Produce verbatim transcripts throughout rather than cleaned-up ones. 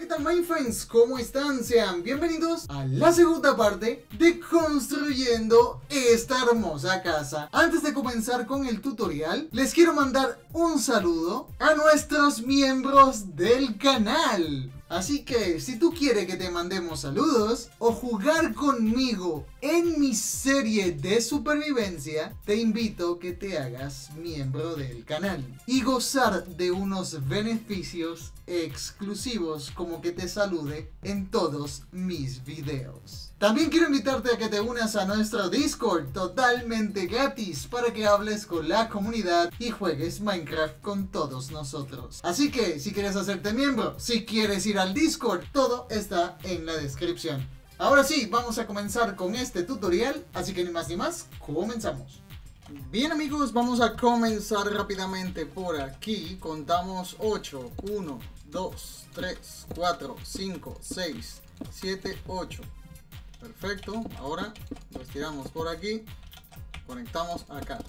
¿qué tal, my friends? ¿Cómo están? Sean bienvenidos a la segunda parte de construyendo esta hermosa casa. Antes de comenzar con el tutorial, les quiero mandar un saludo a nuestros miembros del canal. Así que si tú quieres que te mandemos saludos o jugar conmigo en mi serie de supervivencia, te invito a que te hagas miembro del canal y gozar de unos beneficios exclusivos como que te salude en todos mis videos. También quiero invitarte a que te unas a nuestro Discord totalmente gratis para que hables con la comunidad y juegues Minecraft con todos nosotros. Así que si quieres hacerte miembro, si quieres ir al Discord, todo está en la descripción. Ahora sí, vamos a comenzar con este tutorial, así que ni más ni más, comenzamos. Bien amigos, vamos a comenzar rápidamente por aquí. Contamos ocho, uno, dos, tres, cuatro, cinco, seis, siete, ocho. Perfecto, ahora lo estiramos por aquí, conectamos acá.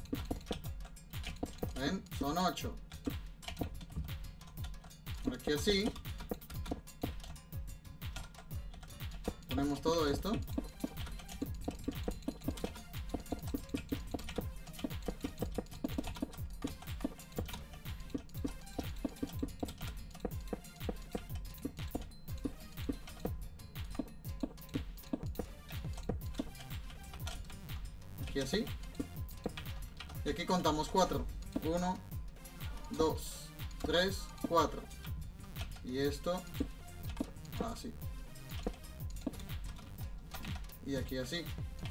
¿Ven? Son ocho. Por aquí así. Ponemos todo esto. Aquí así. Y aquí contamos cuatro. uno, dos, tres, cuatro. Y esto así. Y aquí así.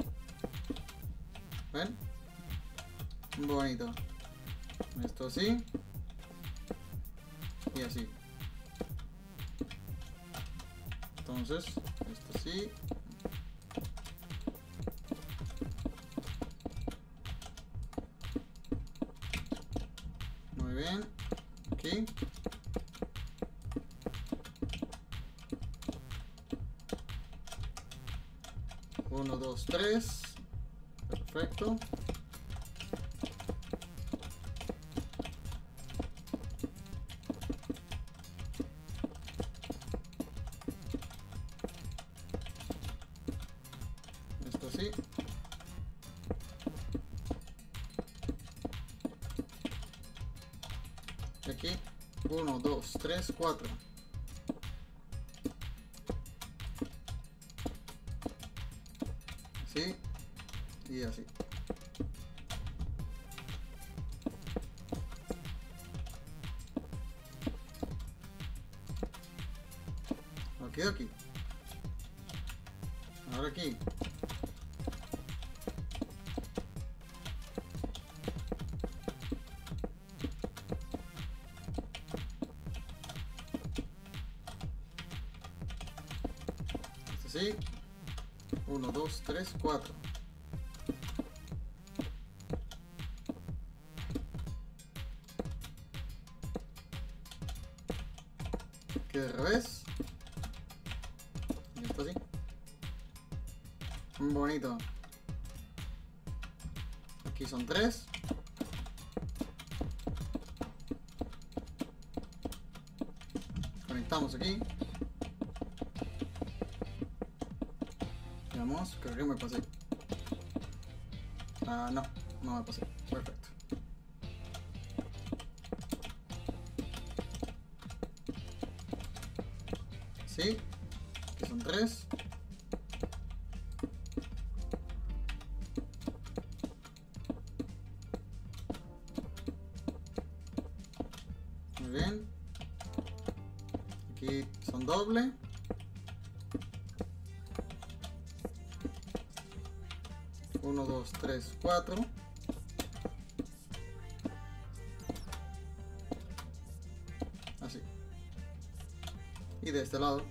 ¿Ven? Bonito. Esto así. Y así. Entonces, esto así. Muy bien. Aquí. uno, dos, tres. Perfecto. Esto así. Y aquí. uno, dos, tres, cuatro. Así y así. Aquí, aquí. Ahora aquí. Esto así. uno, dos, tres, cuatro. Aquí de revés. Y esto así. Bonito. Aquí son tres. Conectamos aquí. Veamos, creo que me pasé. Ah, no, no me pasé. Perfecto. Sí, aquí son tres. Muy bien. Aquí son doble. uno, dos, tres, cuatro. Así. Y de este lado.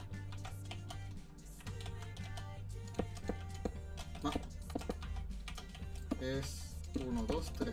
No. Es uno, dos, tres.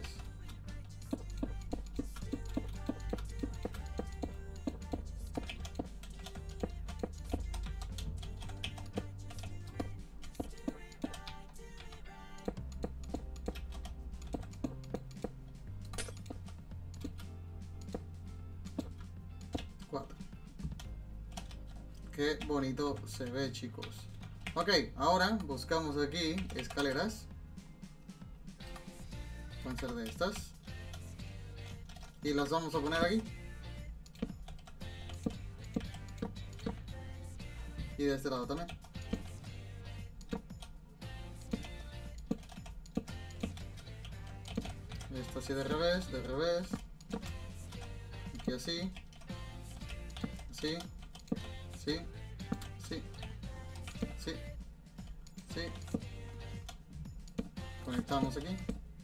Qué bonito se ve, chicos. Ok, ahora buscamos aquí escaleras. Pueden ser de estas. Y las vamos a poner aquí. Y de este lado también. Esto así de revés, de revés. Aquí así. Así. Sí. Sí. Sí. Sí. Conectamos aquí.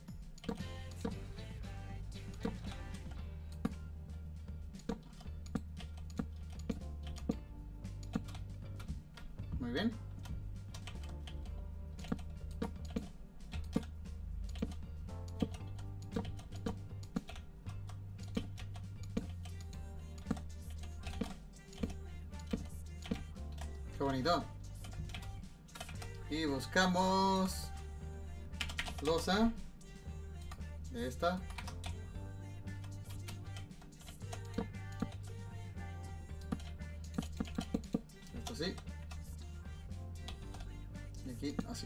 Muy bien. Qué bonito. Y buscamos losa de esta. Esto sí. Y aquí así.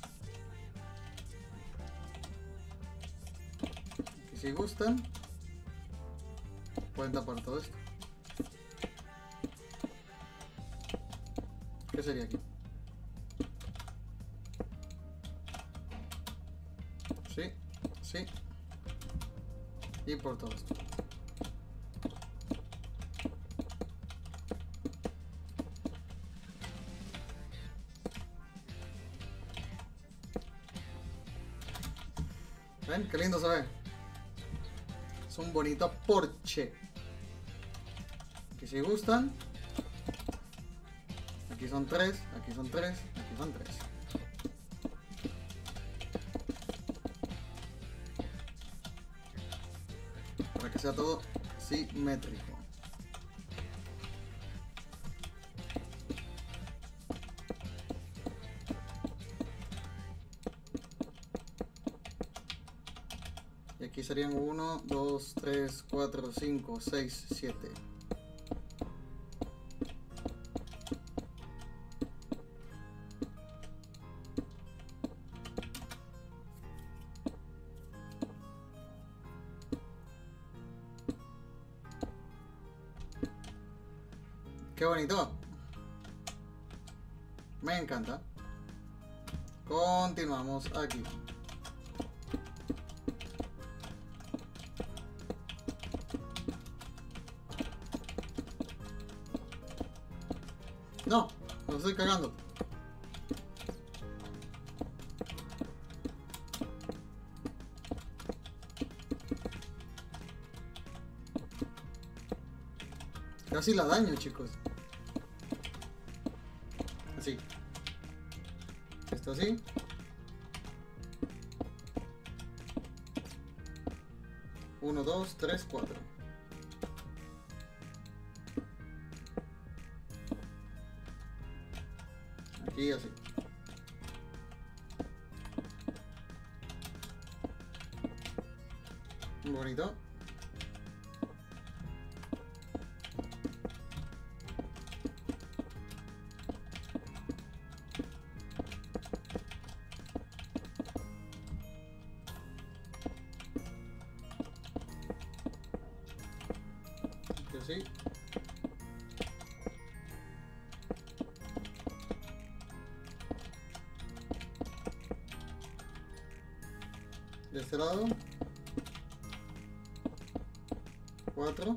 Y si gustan, pueden tapar todo esto. ¿Qué sería aquí? Sí, sí. Y por todo esto. ¿Ven? Qué lindo se ve. Es un bonito porche. Aquí si gustan. Aquí son tres, aquí son tres, aquí son tres. Para que sea todo simétrico. Y aquí serían uno, dos, tres, cuatro, cinco, seis, siete. Qué bonito. Me encanta. Continuamos aquí. No, lo estoy cagando. Casi la daño, chicos. Así. Esto así. Uno, dos, tres, cuatro. Aquí así. Muy bonito. Así. De este lado. Cuatro.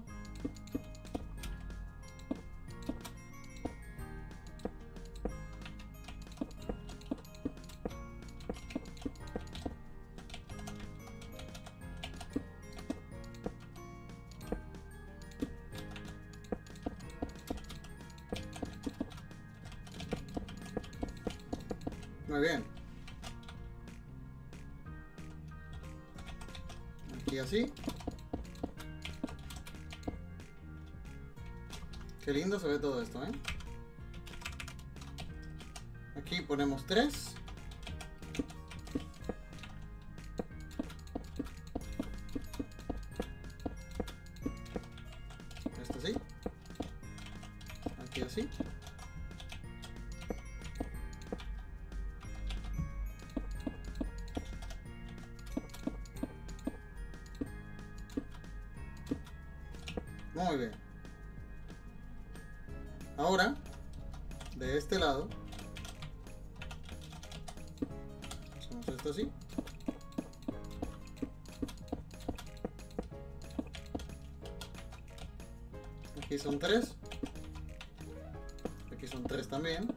Muy bien. Aquí así. Qué lindo se ve todo esto, ¿eh? Aquí ponemos tres. Esto así. Aquí así. Muy bien. Ahora, de este lado, hacemos esto así. Aquí son tres. Aquí son tres también.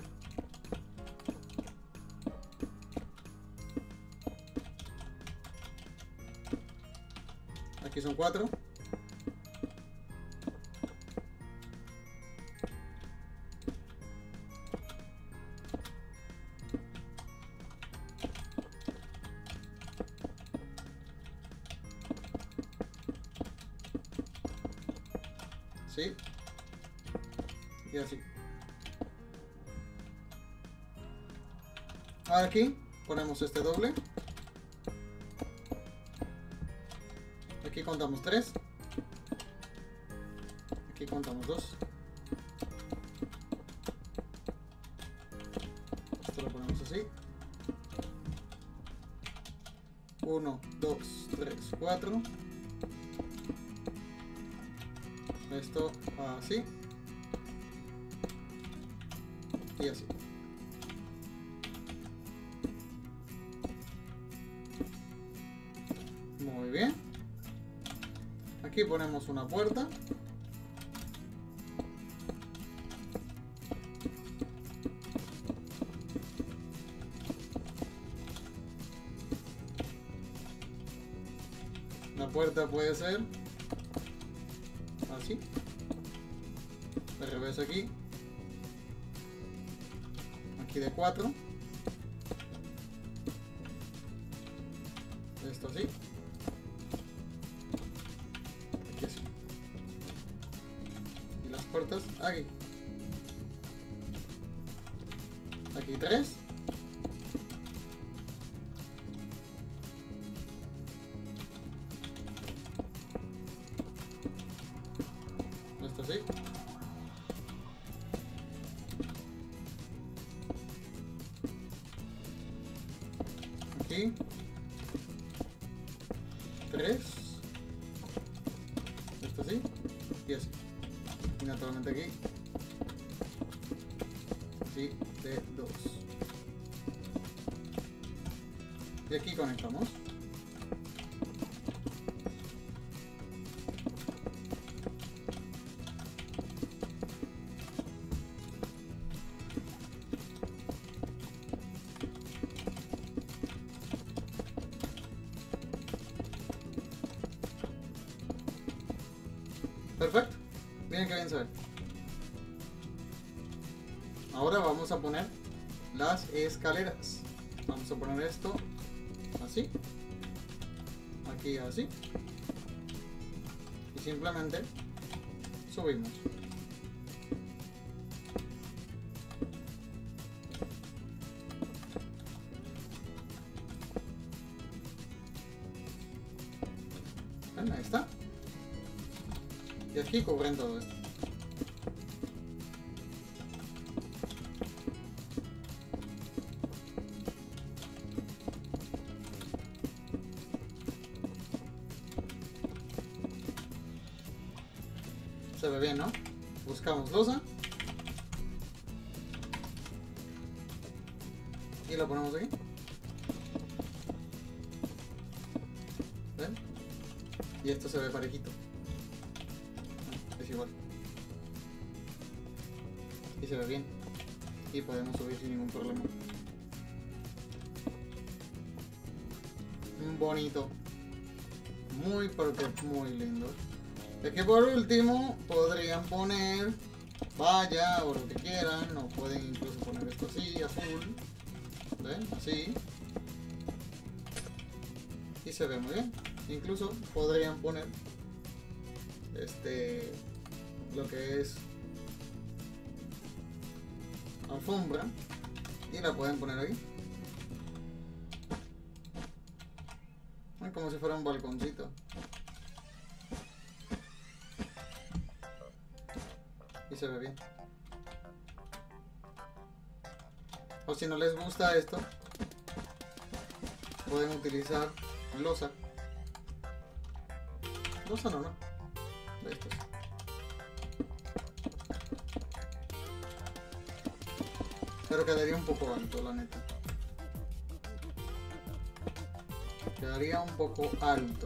Aquí son cuatro. Sí. Y así. Ahora aquí ponemos este doble. Aquí contamos tres. Aquí contamos dos. Esto lo ponemos así. uno, dos, tres, cuatro. Esto así. Y así. Muy bien. Aquí ponemos una puerta. La puerta puede ser así. De revés aquí. Aquí de cuatro. Esto así. Aquí así. Y las puertas aquí. Aquí tres. Esto así. Aquí. Tres. Esto así. Y así. Y naturalmente aquí. Así de dos. Y aquí conectamos. Perfecto. Miren que bien se ve. Ahora vamos a poner las escaleras. Vamos a poner esto así. Aquí así. Y simplemente subimos. ¿Ven? Ahí está. Y aquí cubren todo esto. Se ve bien, ¿no? Buscamos losa. Y la ponemos aquí. ¿Ven? Y esto se ve parejito. Es igual. Y se ve bien. Y podemos subir sin ningún problema. Bonito. Muy, pero que muy lindo. Es que por último podrían poner valla o lo que quieran. O pueden incluso poner esto así, azul. ¿Ven? Así. Y se ve muy bien. Incluso podrían poner este lo que es alfombra y la pueden poner aquí como si fuera un balconcito y se ve bien. O si no les gusta esto, pueden utilizar losa losa no, no de estos. Pero quedaría un poco alto, la neta. Quedaría un poco alto.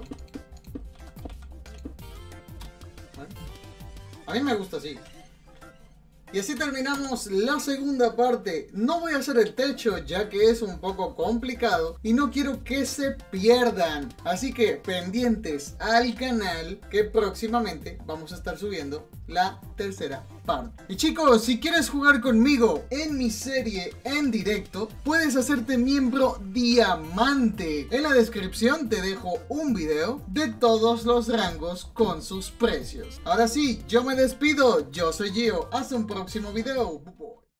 ¿Vale? A mí me gusta así. Y así terminamos la segunda parte. No voy a hacer el techo ya que es un poco complicado y no quiero que se pierdan. Así que pendientes al canal que próximamente vamos a estar subiendo la tercera parte. Y chicos, si quieres jugar conmigo en mi serie en directo, puedes hacerte miembro diamante. En la descripción te dejo un video de todos los rangos con sus precios. Ahora sí, yo me despido. Yo soy Gio. Hasta un próximo video.